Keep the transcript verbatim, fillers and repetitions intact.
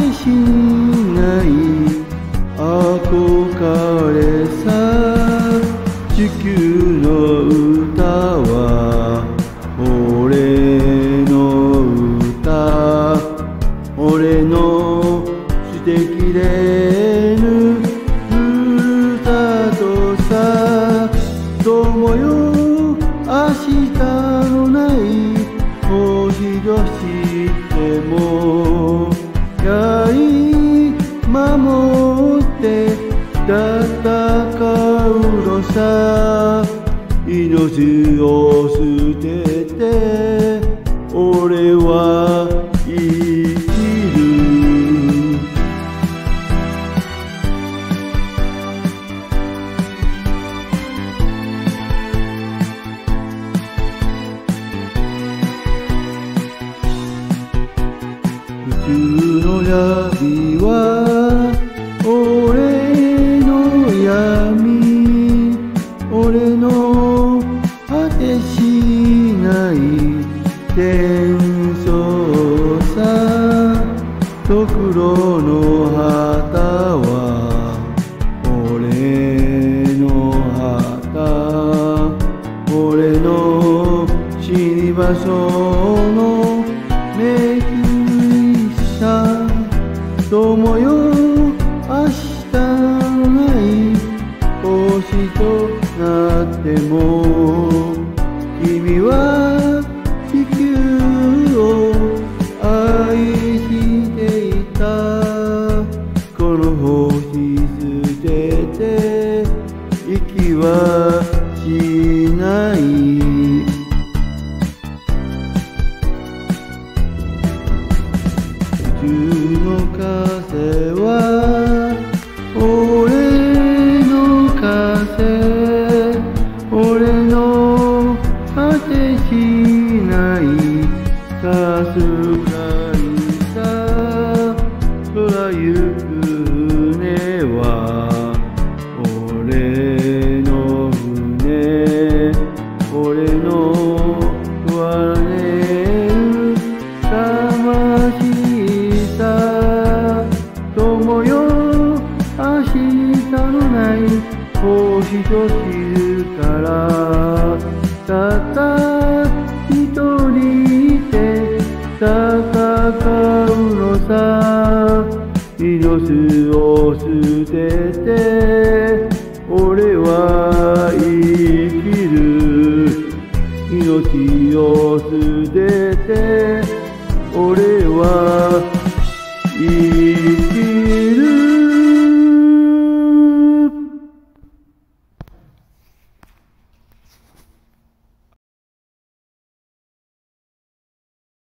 しない憧れさ。地球の歌は俺の歌、俺の捨てきれぬふるさとさ。どうもよ明日のない星としてもやい守って戦うのさ。命を捨てて俺は生きる。宇宙の闇は俺の闇、俺の果てしない戦争さ。とくろの旗は俺の旗、俺の死に場所のめくりさ。どうもよ明日のない星となっても君は地球を愛していた。この星捨てて息はしない。宇宙の風は俺の風、俺の果てしないかすかいさ。空行く船は俺の船、俺の問われる魂さ。どうもよ明日のない星と知るから。たった一